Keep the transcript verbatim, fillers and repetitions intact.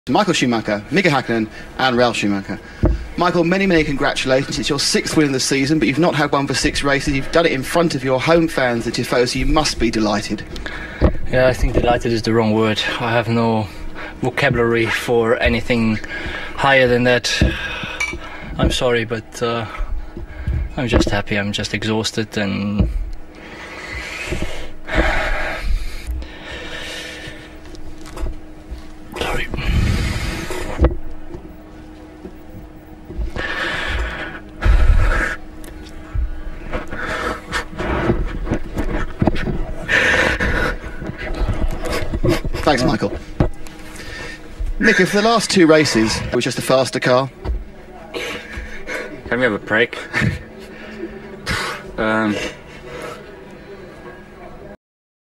Michael Schumacher, Mika Hakkinen and Ralf Schumacher. Michael, many, many congratulations. It's your sixth win of the season, but you've not had one for six races. You've done it in front of your home fans, the Tifosi, so you must be delighted. Yeah, I think delighted is the wrong word. I have no vocabulary for anything higher than that. I'm sorry, but uh, I'm just happy. I'm just exhausted and... Sorry. Thanks, Michael. Mika, for the last two races, it was just a faster car. Can we have a break? um,